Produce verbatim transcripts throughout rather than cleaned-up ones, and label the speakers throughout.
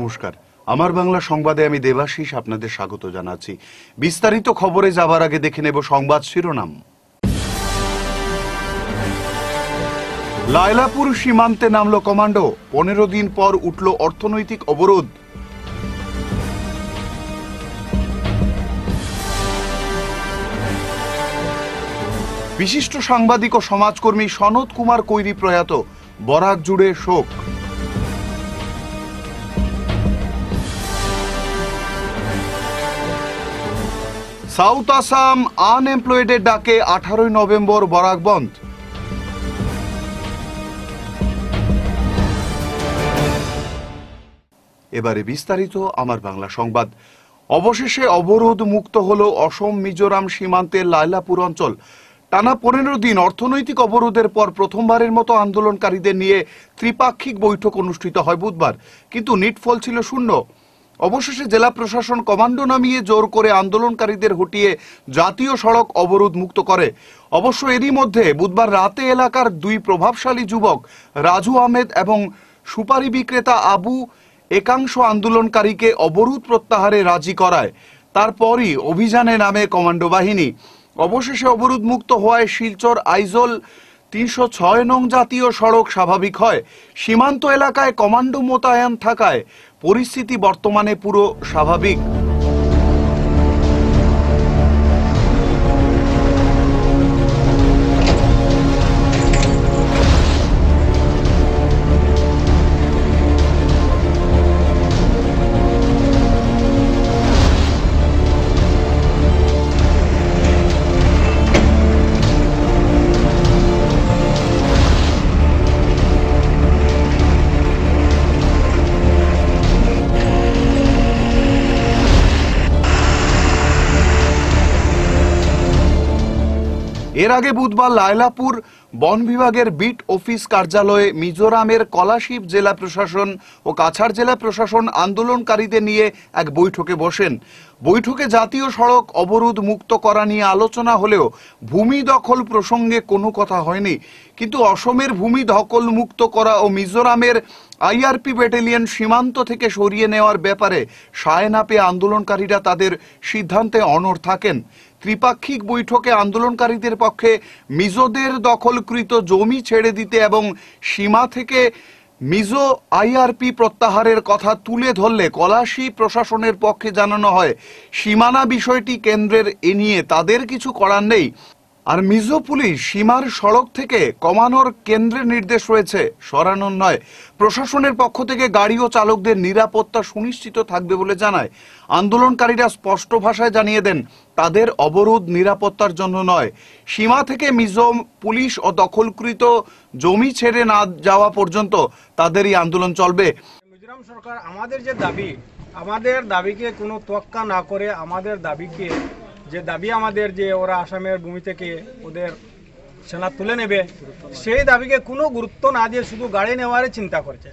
Speaker 1: নমস্কার, আমার বাংলা সংবাদে আমি দেবাশিস আপনাদের স্বাগত জানাচ্ছি। বিস্তারিত খবরে যাবার আগে দেখে নেব সংবাদ শিরোনাম। লায়লাপুর সীমান্তে নামলো কমান্ডো, পনেরো দিন পর উঠল অর্থনৈতিক অবরোধ। বিশিষ্ট সাংবাদিক ও সমাজকর্মী সনৎ কুমার কৈরি প্রয়াত, বরাক জুড়ে শোক। সাউথ আসাম আনএমপ্লয়েডের ডাকে আঠারোই নভেম্বর বরাক বন্ধ। এবারে বিস্তারিত আমার বাংলা সংবাদ। অবশেষে অবরোধ মুক্ত হল অসম মিজোরাম সীমান্তের লায়লাপুর অঞ্চল। টানা পনেরো দিন অর্থনৈতিক অবরোধের পর প্রথমবারের মতো আন্দোলনকারীদের নিয়ে ত্রিপাক্ষিক বৈঠক অনুষ্ঠিত হয় বুধবার, কিন্তু নিটফল ছিল শূন্য। অবশেষে জেলা প্রশাসন কমান্ডো নামিয়ে জোর করে আন্দোলনকারীদের হটিয়ে জাতীয় সড়ক অবরোধ মুক্ত করে। অবশ্য এরই মধ্যে বুধবার রাতে এলাকার দুই প্রভাবশালী যুবক রাজু আহমেদ এবং সুপারি বিক্রেতা আবু একাংশ আন্দোলনকারীকে অবরোধ প্রত্যাহারে রাজি করায়। তারপরই অভিযানে নামে কমান্ডো বাহিনী। অবশেষে অবরোধ মুক্ত হওয়ায় শিলচর আইজল তিনশো ছয় নং জাতীয় সড়ক স্বাভাবিক হয়। সীমান্ত এলাকায় কমান্ডো মোতায়েন থাকায় পরিস্থিতি বর্তমানে পুরো স্বাভাবিক। এর আগে বুধবার লায়লাপুর বন বিভাগের বিট অফিস কার্যালয়ে মিজোরামের কলাশিব জেলা প্রশাসন ও কাছাড় জেলা প্রশাসন আন্দোলনকারীদের নিয়ে এক বৈঠকে বসেন। বৈঠকে জাতীয় সড়ক অবরোধ মুক্ত করা নিয়ে আলোচনা হলেও ভূমি দখল প্রসঙ্গে কোনো কথা হয়নি। কিন্তু অসমের ভূমি দখল মুক্ত করা ও মিজোরামের আইআরপি ব্যাটালিয়ন সীমান্ত থেকে সরিয়ে নেওয়ার ব্যাপারে সায় না পেয়ে আন্দোলনকারীরা তাদের সিদ্ধান্তে অনড় থাকেন। ত্রিপাক্ষিক বৈঠকে আন্দোলনকারীদের পক্ষে মিজোদের দখলকৃত জমি ছেড়ে দিতে এবং সীমা থেকে মিজো আইআরপি প্রত্যাহারের কথা তুলে ধরলে কলাশি প্রশাসনের পক্ষে জানানো হয় সীমানা বিষয়টি কেন্দ্রের, এ নিয়ে তাদের কিছু করার নেই। আর মিজো পুলিশ সীমার সড়ক থেকে কমানোর কেন্দ্রের নির্দেশ রয়েছে, সরানোর নয়। প্রশাসনের পক্ষ থেকে গাড়ি ও চালকদের নিরাপত্তা সুনিশ্চিত থাকবে বলে জানায়। আন্দোলনকারীরা স্পষ্ট ভাষায় জানিয়ে দেন তাদের অবরোধ নিরাপত্তার জন্য নয়, সীমা থেকে মিজো পুলিশ ও দখলকৃত জমি ছেড়ে না যাওয়া পর্যন্ত তাদের এই আন্দোলন চলবে।
Speaker 2: মিজোরাম সরকার আমাদের যে দাবি, আমাদের দাবিকে কোনো তোয়াক্কা না করে আমাদের দাবিকে যে দাবি আমাদের যে ওরা আসামের ভূমি থেকে ওদের সেনা তুলে নেবে, সেই দাবিকে কোনো গুরুত্ব না দিয়ে শুধু গাড়ি নেওয়ারই চিন্তা করছে।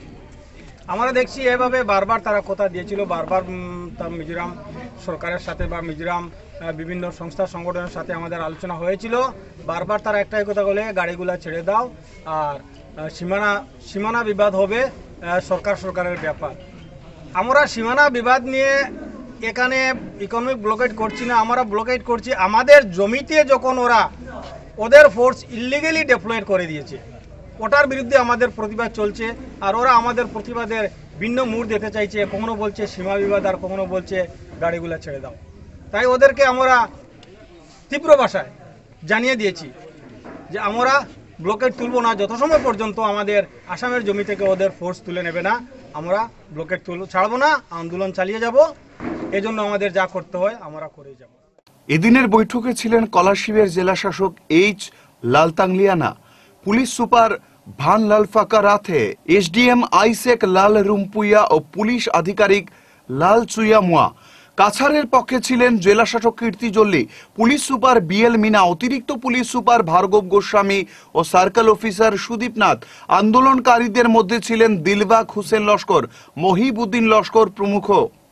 Speaker 2: আমরা দেখছি এভাবে বারবার তারা কথা দিয়েছিল, বারবার মিজোরাম সরকারের সাথে বা মিজোরাম বিভিন্ন সংস্থা সংগঠনের সাথে আমাদের আলোচনা হয়েছিল। বারবার তারা একটাই কথা বলে, গাড়িগুলা ছেড়ে দাও, আর সীমানা সীমানা বিবাদ হবে সরকার সরকারের ব্যাপার। আমরা সীমানা বিবাদ নিয়ে এখানে ইকোনমিক ব্লকেট করছি না, আমরা ব্লকেট করছি আমাদের জমিতে যখন ওরা ওদের ফোর্স ইলিগেলি ডেপ্লয়েড করে দিয়েছে, ওটার বিরুদ্ধে আমাদের প্রতিবাদ চলছে। আর ওরা আমাদের প্রতিবাদের ভিন্ন মুড দিতে চাইছে, কখনো বলছে সীমা বিবাদ আর কখনো বলছে গাড়িগুলো ছেড়ে দাও। তাই ওদেরকে আমরা তীব্র ভাষায় জানিয়ে দিয়েছি যে আমরা ব্লকেট তুলব না যত সময় পর্যন্ত আমাদের আসামের জমি থেকে ওদের ফোর্স তুলে নেবে না, আমরা ব্লকেট তুল ছাড়বো না, আন্দোলন চালিয়ে যাব। এজন্য আমাদের যা করতে হয় আমরা করেই যাব।
Speaker 1: এদিনের বৈঠকে ছিলেন কলাশিবের জেলা শাসক এইচ লালতাংলিয়ানা, পুলিশ সুপার ভান লালফাকা রাথে, এসডিএম আইসেক লাল রুম্পুইয়া ও পুলিশ আধিকারিক লাল চুইয়ামুয়া। কাছাড়ের পক্ষে ছিলেন জেলা শাসক Kirti Jalli, police super B L Meena, অতিরিক্ত পুলিশ সুপার ভার্গব গোস্বামী ও সার্কেল অফিসার সুদীপ নাথ। আন্দোলনকারীদের মধ্যে ছিলেন দিলবাগ হোসেন লস্কর, মহিবউদ্দিন লস্কর প্রমুখ।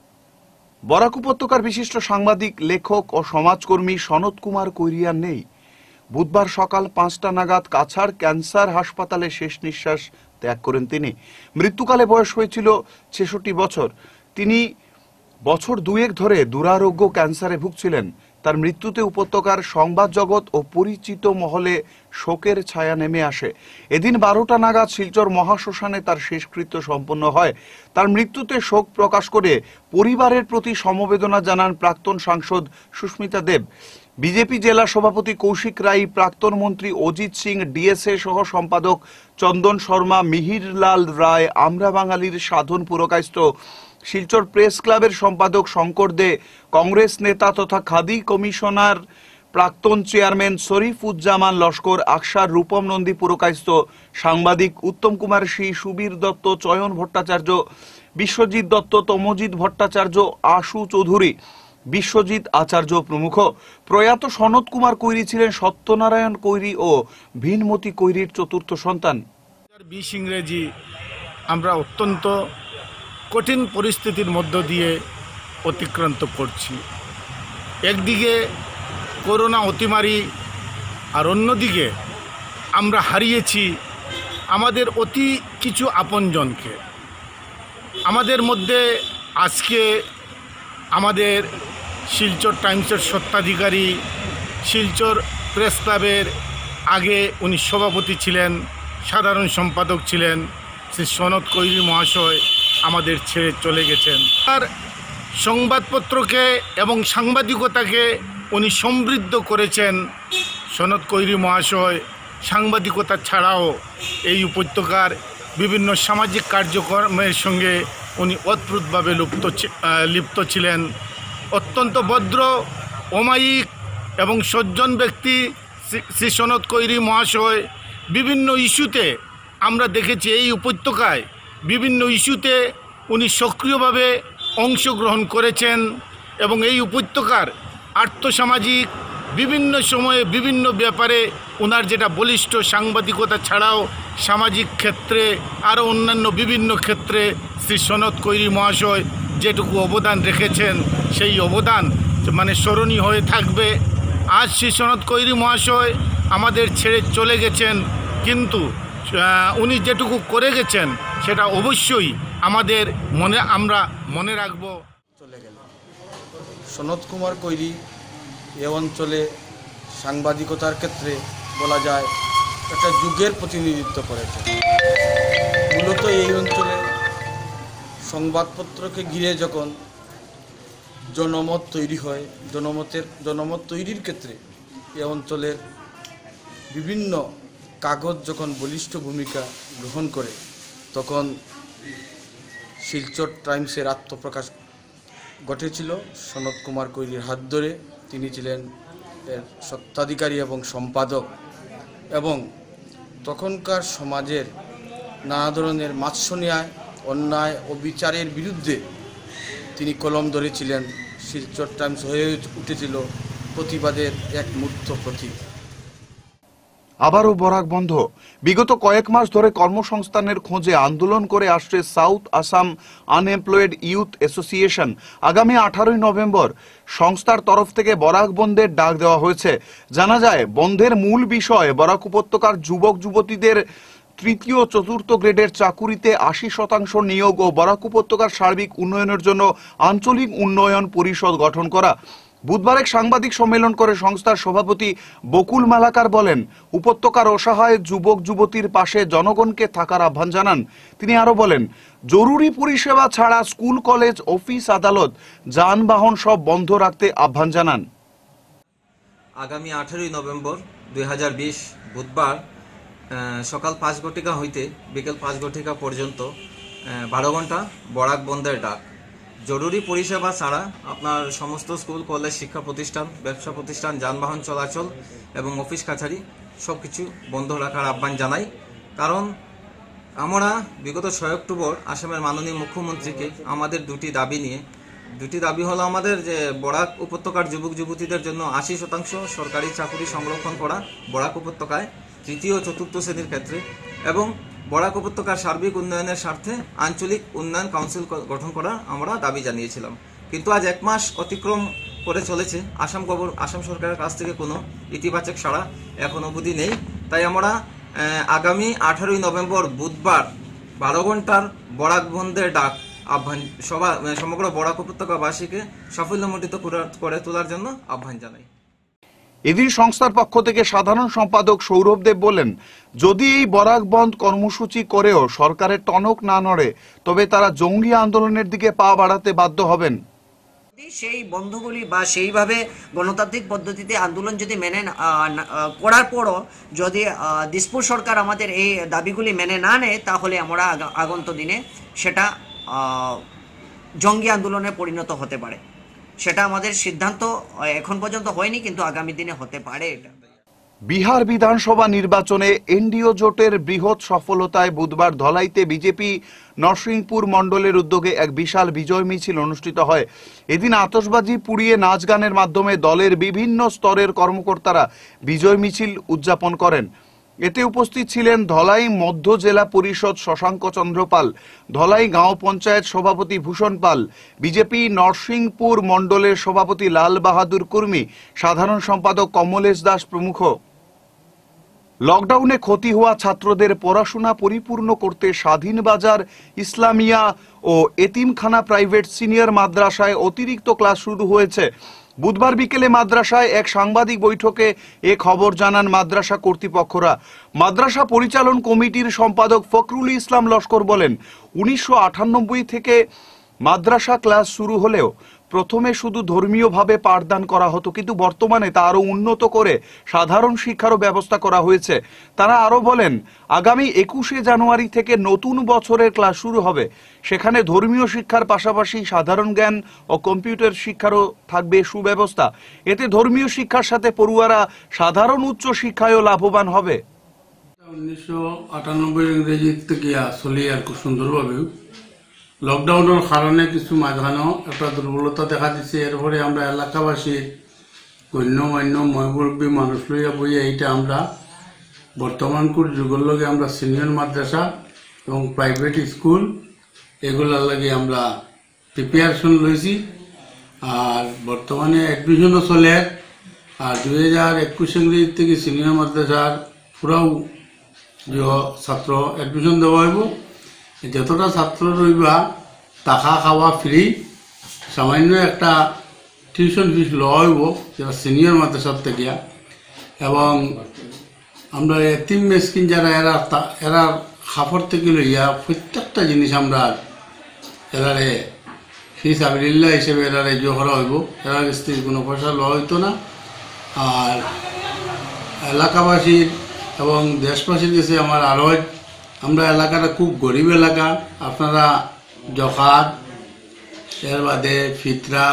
Speaker 1: বরাক উপত্যকার বিশিষ্ট সাংবাদিক, লেখক ও সমাজকর্মী সনৎ কুমার কৈরিয়ার নেই। বুধবার সকাল পাঁচটা নাগাদ কাছাড় ক্যান্সার হাসপাতালে শেষ নিঃশ্বাস ত্যাগ করেন তিনি। মৃত্যুকালে বয়স হয়েছিল ছেষট্টি বছর। তিনি বছর দুয়েক ধরে দুরারোগ্য ক্যান্সারে ভুগছিলেন। তার মৃত্যুতে উপত্যকার সংবাদ জগৎ ও পরিচিত মহলে শোকের ছায়া নেমে আসে। এদিন বারোটা নাগাদ শিলচর মহাশ্মশানে তার শেষকৃত্য সম্পন্ন হয়। তার মৃত্যুতে শোক প্রকাশ করে পরিবারের প্রতি সমবেদনা জানান প্রাক্তন সাংসদ সুস্মিতা দেব, বিজেপি জেলা সভাপতি কৌশিক রায়, প্রাক্তন মন্ত্রী অজিত সিং, ডিএসএ সহ সম্পাদক চন্দন শর্মা, মিহিরলাল রায়, আমরা বাঙালির সাধন পুরকায়স্থ, শিলচর প্রেস ক্লাবের সম্পাদক শঙ্কর দে, কংগ্রেস নেতা তথা খাদি কমিশনার প্রাক্তন চেয়ারম্যান শরীফুজ্জামান লস্কর, আকসার রূপম নন্দী পুরকায়স্থ, সাংবাদিক উত্তম কুমার সি, সুবীর দত্ত, চয়ন ভট্টাচার্য, বিশ্বজিৎ দত্ত, তমজিৎ ভট্টাচার্য, আশু চৌধুরী, বিশ্বজিৎ আচার্য প্রমুখ। প্রয়াত সনৎ কুমার কৈরি ছিলেন সত্যনারায়ণ কৈরি ও ভিনমতি কৈরির চতুর্থ সন্তান।
Speaker 3: বিশ ইংরেজি আমরা অত্যন্ত কঠিন পরিস্থিতির মধ্য দিয়ে অতিক্রান্ত করছি। একদিকে করোনা অতিমারি, আর অন্যদিকে আমরা হারিয়েছি আমাদের অতি কিছু আপনজনকে। আমাদের মধ্যে আজকে আমাদের শিলচর টাইমসের স্বত্বাধিকারী, শিলচর প্রেস ক্লাবের আগে উনি সভাপতি ছিলেন, সাধারণ সম্পাদক ছিলেন, শ্রী সনৎ কৈরি মহাশয় আমাদের ছেড়ে চলে গেছেন। আর সংবাদপত্রকে এবং সাংবাদিকতাকে উনি সমৃদ্ধ করেছেন। সনৎ কৈরি মহাশয় সাংবাদিকতা ছাড়াও এই উপত্যকার বিভিন্ন সামাজিক কার্যক্রমের সঙ্গে উনি অদ্ভুতভাবে লুপ্ত লিপ্ত ছিলেন। অত্যন্ত ভদ্র, অমায়িক এবং সজ্জন ব্যক্তি শ্রী সনৎ কৈরি মহাশয়। বিভিন্ন ইস্যুতে আমরা দেখেছি এই উপত্যকায় বিভিন্ন ইস্যুতে উনি সক্রিয়ভাবে অংশগ্রহণ করেছেন এবং এই উপত্যকার আর্থসামাজিক বিভিন্ন সময়ে বিভিন্ন ব্যাপারে ওনার যেটা বলিষ্ঠ সাংবাদিকতা ছাড়াও সামাজিক ক্ষেত্রে আরও অন্যান্য বিভিন্ন ক্ষেত্রে শ্রী সনৎ কৈরি মহাশয় যেটুকু অবদান রেখেছেন সেই অবদান মানে স্মরণীয় হয়ে থাকবে। আজ শ্রী সনৎ কৈরি মহাশয় আমাদের ছেড়ে চলে গেছেন, কিন্তু উনি যেটুকু করে গেছেন সেটা অবশ্যই আমাদের মনে আমরা মনে রাখব।
Speaker 4: চলে গেল সনৎ কুমার কৈরি এ অঞ্চলে সাংবাদিকতার ক্ষেত্রে বলা যায় একটা যুগের প্রতিনিধিত্ব করেছেন। মূলত এই অঞ্চলে সংবাদপত্রকে ঘিরে যখন জনমত তৈরি হয়, জনমতের জনমত তৈরির ক্ষেত্রে এ অঞ্চলের বিভিন্ন কাগজ যখন বলিষ্ঠ ভূমিকা গ্রহণ করে, তখন শিলচর টাইমসের আত্মপ্রকাশ ঘটেছিল সনৎ কুমার কৈরির হাত ধরে। তিনি ছিলেন এর স্বত্বাধিকারী এবং সম্পাদক, এবং তখনকার সমাজের নানা ধরনের মাৎসন্যায়, অন্যায় ও বিচারের বিরুদ্ধে তিনি কলম ধরেছিলেন। শিলচর টাইমস হয়ে উঠেছিল প্রতিবাদের এক মূর্ত প্রতীক।
Speaker 1: আবারও বরাক বন্ধ। বিগত কয়েক মাস ধরে কর্মসংস্থানের খোঁজে আন্দোলন করে আসছে south Assam unemployed youth association. আগামী আঠারোই নভেম্বর সংস্থার তরফ থেকে বরাক বন্ধের ডাক দেওয়া হয়েছে। জানা যায়, বন্ধের মূল বিষয় বরাক উপত্যকার যুবক যুবতীদের তৃতীয় চতুর্থ গ্রেডের চাকুরিতে আশি শতাংশ নিয়োগ ও বরাক উপত্যকার সার্বিক উন্নয়নের জন্য আঞ্চলিক উন্নয়ন পরিষদ গঠন করা। বুধবার এক সাংবাদিক সম্মেলন করে সংস্থার সভাপতি বকুল মালাকার বলেন, উপত্যকার অসহায় যুবক যুবতীর পাশে জনগণকে থাকার আহ্বান জানান। তিনি আরো বলেন, জরুরি পরিষেবা ছাড়া স্কুল, কলেজ, অফিস, আদালত, যানবাহন সব বন্ধ রাখতে আহ্বান জানান।
Speaker 5: আগামী আঠারোই নভেম্বর দুই হাজার বিশ বুধবার সকাল পাঁচ ঘটিকা হইতে বিকেল পাঁচ ঘটিকা পর্যন্ত বারো ঘন্টা বরাক বন্ধের ডাক। জরুরি পরিষেবা ছাড়া আপনার সমস্ত স্কুল, কলেজ, শিক্ষা প্রতিষ্ঠান, ব্যবসা প্রতিষ্ঠান, যানবাহন চলাচল এবং অফিস কাছারি সব কিছু বন্ধ রাখার আহ্বান জানাই। কারণ আমরা বিগত ছয় অক্টোবর আসামের মাননীয় মুখ্যমন্ত্রীকে আমাদের দুটি দাবি নিয়ে দুটি দাবি হলো আমাদের যে বরাক উপত্যকার যুবক যুবতীদের জন্য আশি শতাংশ সরকারি চাকরি সংরক্ষণ করা বরাক উপত্যকায় তৃতীয় চতুর্থ শ্রেণীর ক্ষেত্রে, এবং বরাক উপত্যকার সার্বিক উন্নয়নের স্বার্থে আঞ্চলিক উন্নয়ন কাউন্সিল গঠন করার আমরা দাবি জানিয়েছিলাম। কিন্তু আজ এক মাস অতিক্রম করে চলেছে, আসাম গভর আসাম সরকারের কাছ থেকে কোনো ইতিবাচক সাড়া এখন অবধি নেই। তাই আমরা আগামী আঠারোই নভেম্বর বুধবার বারো ঘন্টার বরাক বন্ধের ডাক আহ্বান সভা সমগ্র বরাক উপত্যকাবাসীকে সাফল্যমণ্ডিত করে তোলার জন্য আহ্বান জানাই।
Speaker 1: এদিন সংস্থার পক্ষ থেকে সাধারণ সম্পাদক সৌরভ দেব বলেন, যদি এই বরাক বন্ধ কর্মসূচি করেও সরকারের টনক না নড়ে তবে তারা জঙ্গি আন্দোলনের দিকে পা বাড়াতে বাধ্য হবেন।
Speaker 6: সেই বন্ধগুলি বা সেইভাবে গণতান্ত্রিক পদ্ধতিতে আন্দোলন যদি মেনে করার পরও যদি দিসপুর সরকার আমাদের এই দাবিগুলি মেনে না নেয় তাহলে আমরা আগন্ত দিনে সেটা জঙ্গি আন্দোলনে পরিণত হতে পারে। সেটা আমাদের সিদ্ধান্ত এখন পর্যন্ত হয়নি, কিন্তু আগামী দিনে হতে পারে। এটা
Speaker 1: বিহার বিধানসভা নির্বাচনে এনডিও জোটের বৃহৎ সফলতায় বুধবার ধলাইতে বিজেপি নরসিংপুর মণ্ডলের উদ্যোগে এক বিশাল বিজয় মিছিল অনুষ্ঠিত হয়। এদিন আতশবাজি পুড়িয়ে নাচ গানের মাধ্যমে দলের বিভিন্ন স্তরের কর্মকর্তারা বিজয় মিছিল উদযাপন করেন। এতে উপস্থিত ছিলেন ধলাই মধ্য জেলা পরিষদ শশাঙ্ক চন্দ্র পাল, ধলাই গাঁও পঞ্চায়েত সভাপতি ভূষণ পাল, বিজেপি নরসিংপুর মণ্ডলের সভাপতি লাল বাহাদুর কুর্মি, সাধারণ সম্পাদক কমলেশ দাস প্রমুখ। লকডাউনে ক্ষতি হওয়া ছাত্রদের পড়াশোনা পরিপূর্ণ করতে স্বাধীন বাজার ইসলামিয়া ও এতিমখানা প্রাইভেট সিনিয়র মাদ্রাসায় অতিরিক্ত ক্লাস শুরু হয়েছে। বুধবার বিকেলে মাদ্রাসায় এক সাংবাদিক বৈঠকে এ খবর জানান মাদ্রাসা কর্তৃপক্ষরা। মাদ্রাসা পরিচালন কমিটির সম্পাদক ফখরুল ইসলাম লস্কর বলেন, উনিশশো আটানব্বই থেকে মাদ্রাসা ক্লাস শুরু হলেও প্রথমে শুধু ধর্মীয়ভাবে পাঠদান করা হতো, কিন্তু বর্তমানে তা আরো উন্নত করে সাধারণ শিক্ষারও ব্যবস্থা করা হয়েছে। তারা আরো বলেন, আগামী একুশে জানুয়ারি থেকে নতুন বছরের ক্লাস শুরু হবে। সেখানে ধর্মীয় শিক্ষার পাশাপাশি সাধারণ জ্ঞান ও কম্পিউটার শিক্ষারও থাকবে সুব্যবস্থা। এতে ধর্মীয় শিক্ষার সাথে পড়ুয়ারা সাধারণ উচ্চ শিক্ষায়ও লাভবান হবে।
Speaker 7: উনিশশো আটানব্বই ইংরেজি থেকে চলি আর খুব সুন্দরভাবে। লকডাউনের কারণে কিছু মাঝখানেও একটা দুর্বলতা দেখা দিচ্ছে। এরপরে আমরা এলাকাবাসীর গণ্যমান্য ময়মুরব্বী মানুষ লইয়া বইয়া এইটা আমরা বর্তমানকুর যুগের লগে আমরা সিনিয়র মাদ্রাসা এবং প্রাইভেট স্কুল এগুলার লাগে আমরা প্রিপারেশন লইছি। আর বর্তমানে অ্যাডমিশনও চলে। আর দুই হাজার একুশ ইংরেজি থেকে সিনিয়র মাদ্রাসার পুরাও যে ছাত্র অ্যাডমিশন দেওয়া হইব। যতটা ছাত্র রইবা টাকা খাওয়া ফ্রি, সামান্য একটা টিউশন ফিস লওয়া হইব যারা সিনিয়র মাদ্রাসার থেকে। এবং আমরা এতিম মেসকিন যারা এরা এরা খাফর থেকে লইয়া প্রত্যেকটা জিনিস আমরা এরারে ফিস আবিল্লা হিসেবে এরারে জো করা হইব। এরার কাছ থেকে কোনো পয়সা লওয়া হইতো না। আর এলাকাবাসীর এবং দেশবাসীর কাছে আমার আরও, আমরা এলাকাটা খুব গরিব এলাকা। আপনারা জখাত, এর বাদে ফিতরা,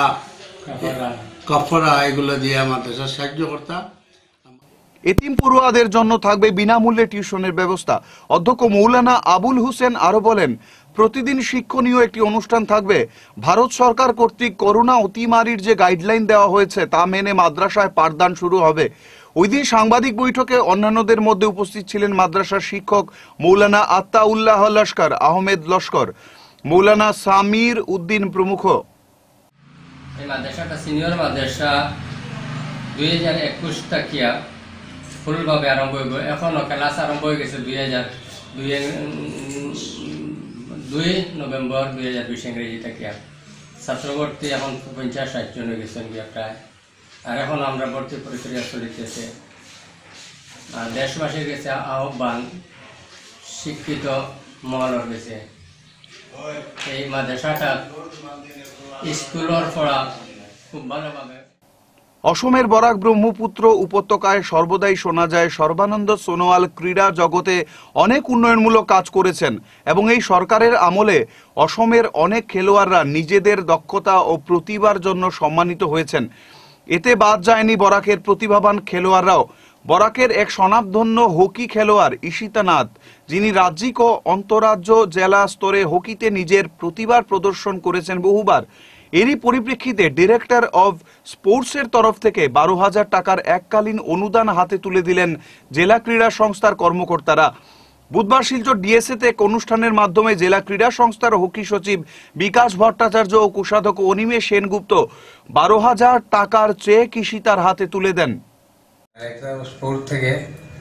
Speaker 7: কফরা এগুলো দিয়ে আমাদের সাহায্য করতাম।
Speaker 1: এতিম পড়ুয়াদের জন্য থাকবে বিনামূল্যে টিউশনের ব্যবস্থা। অধ্যক্ষ মৌলানা আবুল হোসেন আরো বলেন, প্রতিদিন শিক্ষণীয় একটি অনুষ্ঠান থাকবে। ভারত সরকার কর্তৃক করোনা অতিমারির যে গাইডলাইন দেওয়া হয়েছে তা মেনে মাদ্রাসায় পাঠদান শুরু হবে। ওই দিন সাংবাদিক বৈঠকে অন্যান্যদের মধ্যে উপস্থিত ছিলেন মাদ্রাসার শিক্ষক মৌলানা আত্তাউল্লাহ লস্কর, আহমেদ লস্কর, মৌলানা সামির উদ্দিন প্রমুখ।
Speaker 8: এই মাদ্রাসাটা সিনিয়র মাদ্রাসা দুই হাজার একুশ টাকিয়া ফুলভাবে আরম্ভ হইব। এখনও ক্লাস আরম্ভ হয়ে গেছে দুই হাজার দুই দুই নভেম্বর দুই হাজার বিশ ইংরেজি টাকিয়া। ছাত্রভর্তি এখন পঞ্চাশ ষাট জন হয়ে গেছেন গিয়া প্রায়। আর এখন আমরা ভর্তি প্রক্রিয়া চলিতেছে। আর দেশবাসীর কাছে আহ্বান, শিক্ষিত মহলের কাছে এই মাদ্রাসাটা স্কুলের পড়া খুব ভালোভাবে।
Speaker 1: অসমের বরাক ব্রহ্মপুত্র উপত্যকায় সর্বদাই শোনা যায় সর্বানন্দ সোনোয়াল ক্রীড়া জগতে অনেক উন্নয়নমূলক কাজ করেছেন এবং এই সরকারের আমলে অসমের অনেক খেলোয়াড়রা নিজেদের দক্ষতা ও প্রতিভার জন্য সম্মানিত হয়েছেন। এতে বাদ যায়নি বরাকের প্রতিভাবান খেলোয়াড়রাও। বরাকের এক স্বনামধন্য হকি খেলোয়াড় ঈশিতা নাথ, যিনি রাজ্যিক ও অন্তরাজ্য জেলা স্তরে হকিতে নিজের প্রতিভার প্রদর্শন করেছেন বহুবার। এরই পরিপ্রেক্ষিতে ডিরেক্টর অব স্পোর্টসের তরফ থেকে বারো হাজার টাকার এককালীন অনুদান হাতে তুলে দিলেন জেলা ক্রীড়া সংস্থার কর্মকর্তারা। বুধবার শিলচর ডিএসএতে এক অনুষ্ঠানের মাধ্যমে জেলা ক্রীড়া সংস্থার হকি সচিব বিকাশ ভট্টাচার্য ও কোষাধ্যক্ষ অনিমেষ সেনগুপ্ত বারো হাজার টাকার চেক ঈশিতার হাতে তুলে দেন।
Speaker 9: স্পোর্ট থেকে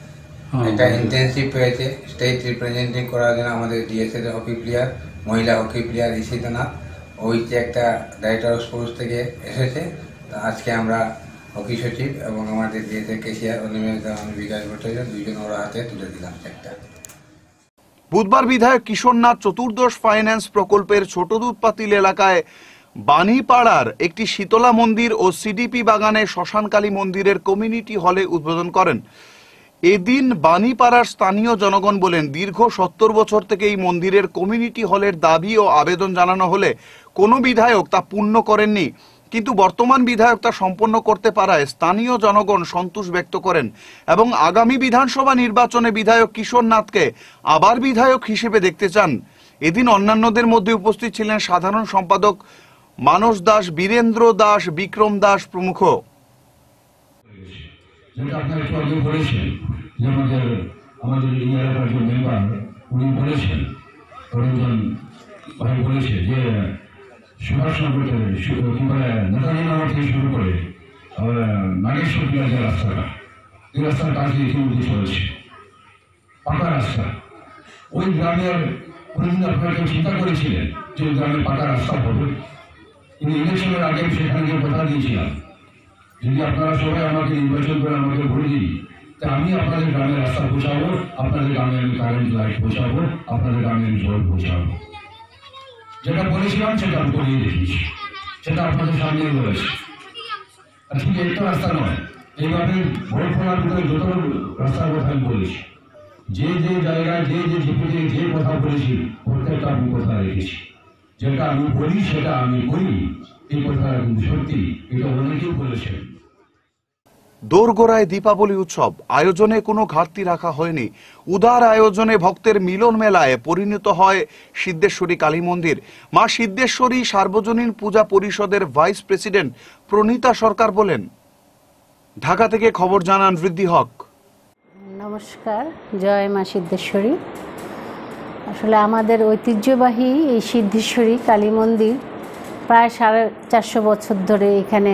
Speaker 9: একটা ইন্টার্নশিপ হয়েছে স্টেট রিপ্রেজেন্টেটিভ করার জন্য আমাদের ডিএসএল হকি প্লেয়ার, মহিলা হকি প্লেয়ার ঈশিতা, ওই যে একটা ডাইরেক্টর অফ স্পোর্টস থেকে এসেছে। তো আজকে আমরা হকি সচিব এবং আমাদের ডিএসএল কেশিয়ার অনিমেষ আমি বিকাশ ভট্টাচার্য দুইজন ওরা হাতে তুলে দিলাম একটা।
Speaker 1: বুধবার বিধায়ক কিশোরনাথ চতুর্দশ ফাইন্যান্স প্রকল্পের ছোট দুধপাতিল এলাকায় বাণীপাড়ার একটি শীতলা মন্দির ও সিডিপি বাগানে শ্মশানকালী মন্দিরের কমিউনিটি হলে উদ্বোধন করেন। এদিন বাণীপাড়ার স্থানীয় জনগণ বলেন, দীর্ঘ সত্তর বছর থেকে এই মন্দিরের কমিউনিটি হলের দাবি ও আবেদন জানানো হলে কোনো বিধায়ক তা পূর্ণ করেননি, কিন্তু বর্তমান বিধায়ক তা সম্পন্ন করতে পারায় স্থানীয় জনগণ সন্তোষ ব্যক্ত করেন এবং আগামী বিধানসভা নির্বাচনে বিধায়ক কিশোরনাথকে আবার বিধায়ক হিসেবে দেখতে চান। এদিন অন্যান্যদের মধ্যে উপস্থিত ছিলেন সাধারণ সম্পাদক মানস দাস, বীরেন্দ্র দাস, বিক্রম দাস প্রমুখ।
Speaker 10: যেটা আপনার একটু আগে বলেছেন যে আমাদের আমাদের এই এলাকার যে মেম্বার উনি বলেছেন, রঞ্জন ভাই বলেছে যে সুভাষনগর কি বলে নেতাজিনগর থেকে শুরু করে নাগেশ্বর পিলার যে রাস্তাটা, এই রাস্তার কাজ ইতিমধ্যে চলেছে, পাকা রাস্তা। ওই গ্রামের কোনদিন আপনারা কেউ চিন্তা করেছিলেন যে ওই গ্রামে পাকা রাস্তা হবে? কিন্তু ইলেকশনের আগে সেখানে যে কথা দিয়েছিলাম, যদি আপনারা সবাই আমাকে নির্বাচন করে আমাকে ভোট দিন, তা আমি আপনাদের গ্রামে রাস্তা পৌঁছাবো, আপনাদের গ্রামে আমি কারেন্ট লাইট পৌঁছাবো, আপনাদের গ্রামে আমি জল পৌঁছাবো। যেটা বলেছিলাম সেটা আমি করিয়ে দেখিয়েছি, সেটা আপনাদের সামনে রয়েছে। আর শুধু একটা রাস্তা নয়, এইভাবে ভোট ফোনার ভিতরে যত রাস্তার কথা আমি বলেছি, যে যে জায়গায় যে যে জিপিতে যে কথা বলেছি প্রত্যেকটা আমি কথা রেখেছি। যেটা আমি বলি সেটা আমি করি, এই কথা কিন্তু সত্যি, এটা অনেকেই বলেছেন।
Speaker 1: দোরগোড়ায় দীপাবলি উৎসব আয়োজনে কোনো ঘাটতি রাখা হয়নি। উদার আয়োজনে ভক্তের মিলন মেলায় পরিণত হয় সিদ্ধেশ্বরী কালী মন্দির। মা সিদ্ধেশ্বরী সার্বজনীন পূজা পরিষদের ভাইস প্রেসিডেন্ট প্রণীতা সরকার বলেন। ঢাকা থেকে খবর জানান বৃদ্ধি হক।
Speaker 11: নমস্কার, জয় মা সিদ্ধেশ্বরী। আসলে আমাদের ঐতিহ্যবাহী এই সিদ্ধেশ্বরী কালী মন্দির প্রায় সাড়ে চারশো বছর ধরে এখানে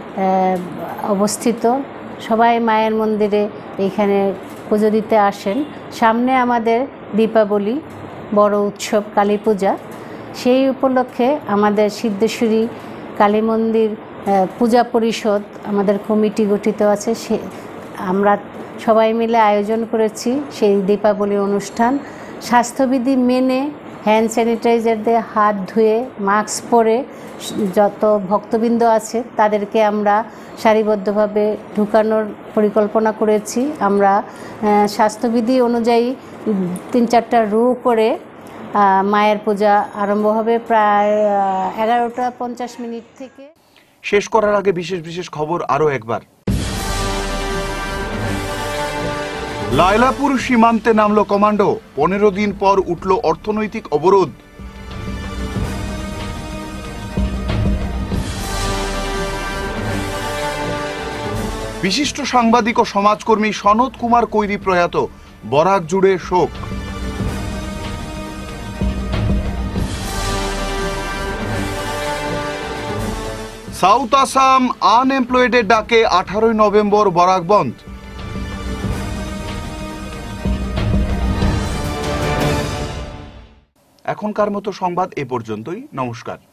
Speaker 11: অবস্থিত। সবাই মায়ের মন্দিরে এখানে পুজো দিতে আসেন। সামনে আমাদের দীপাবলি বড় উৎসব কালী পূজা, সেই উপলক্ষে আমাদের সিদ্ধেশ্বরী কালী মন্দির পূজা পরিষদ আমাদের কমিটি গঠিত আছে। সে আমরা সবাই মিলে আয়োজন করেছি সেই দীপাবলি অনুষ্ঠান। স্বাস্থ্যবিধি মেনে হ্যান্ড স্যানিটাইজার দিয়ে হাত ধুয়ে মাস্ক পরে যত ভক্তবৃন্দ আছে তাদেরকে আমরা সারিবদ্ধভাবে ঢুকানোর পরিকল্পনা করেছি। আমরা স্বাস্থ্যবিধি অনুযায়ী তিন চারটা রু করে মায়ের পূজা আরম্ভ হবে প্রায় এগারোটা পঞ্চাশ মিনিট থেকে।
Speaker 1: শেষ করার আগে বিশেষ বিশেষ খবর আরও একবার। লায়লাপুর সীমান্তে নামলো কমান্ডো, পনেরো দিন পর উঠল অর্থনৈতিক অবরোধ। বিশিষ্ট সাংবাদিক ও সমাজকর্মী সনৎ কুমার কৈরি প্রয়াত, বরাক জুড়ে শোক। সাউথ আসাম আনএমপ্লয়েডের ডাকে আঠারোই নভেম্বর বরাক বন্ধ। এখনকার মতো সংবাদ এ পর্যন্তই। নমস্কার।